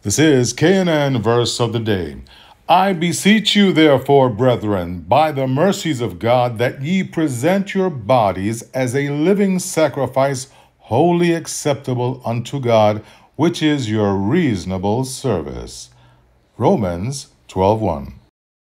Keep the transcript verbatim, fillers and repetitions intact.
This is K N N Verse of the Day. I beseech you, therefore, brethren, by the mercies of God, that ye present your bodies as a living sacrifice, wholly acceptable unto God, which is your reasonable service. Romans twelve one.